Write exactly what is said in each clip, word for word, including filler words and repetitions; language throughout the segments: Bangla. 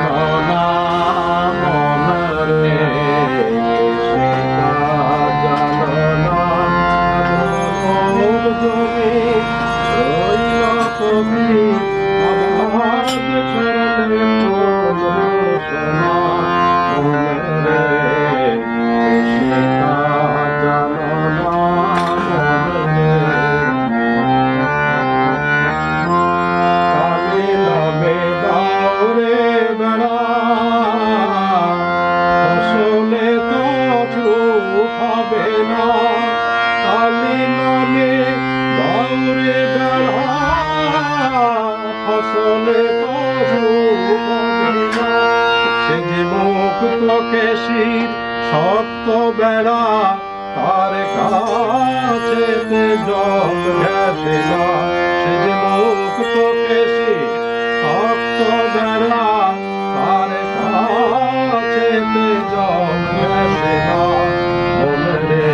কেশির শক্ত বেড়া তার কাছেতে জল ঘেঁষে না, সে যে মুক্ত কেশির শক্ত বেড়া তার কাছেতে জল ঘেঁষে না। মনে রে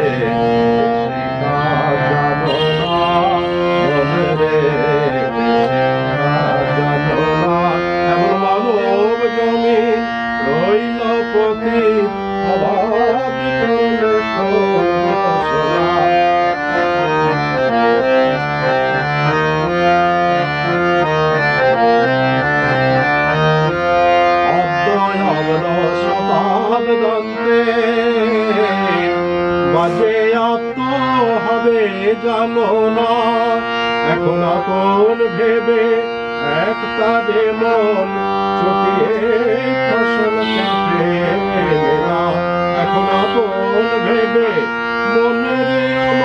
জানো না, মনে রে জানো না, এমন মানব জমি রইল পথিক অবাধ করলে সোনা। অদ্বয় অবর শতাব্দন্তে বাজে আত্ম হবে জানো না, এখন আপন ভেবে একটা যে মন চুটিয়ে ফসল কেটে না, এখন আপন ভেবে মনে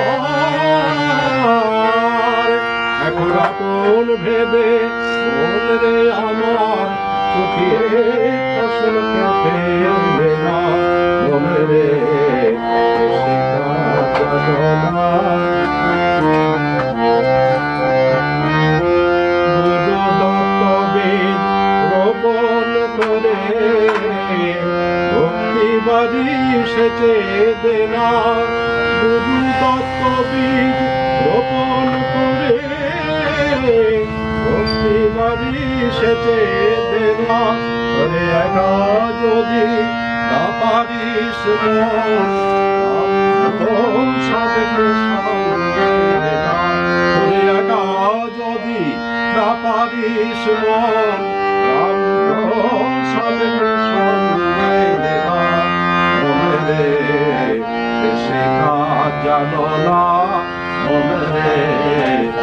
আমার, এখন আপন ভেবে মনে আমার চুটিয়ে ফসল কেটে না। মনে রে ভক্তিবাদী সেচে দেনা, গুরু তত্ত্ববিদ রোপণ করে ভক্তিবাদী সেচে দেনা। ওরে একা যদি না পারিস মন সাধকে সঙ্গে না, ওরে একা যদি না পারিস মন সাধকে সঙ্গে না। মনে রে সে কাজ জানো না, মনে রে